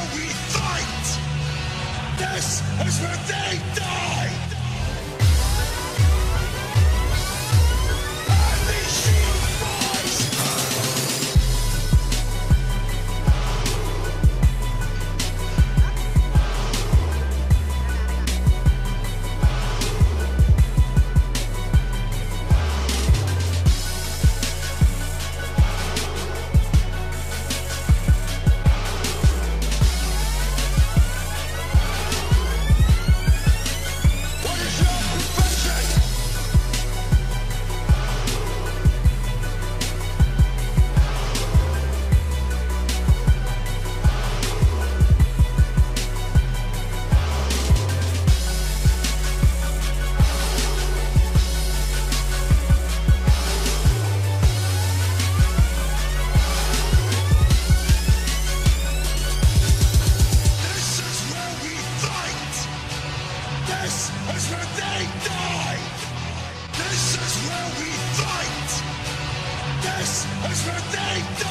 where we fight. This is where they die. Unleash your voice. This is where they die! This is where we fight! This is where they die!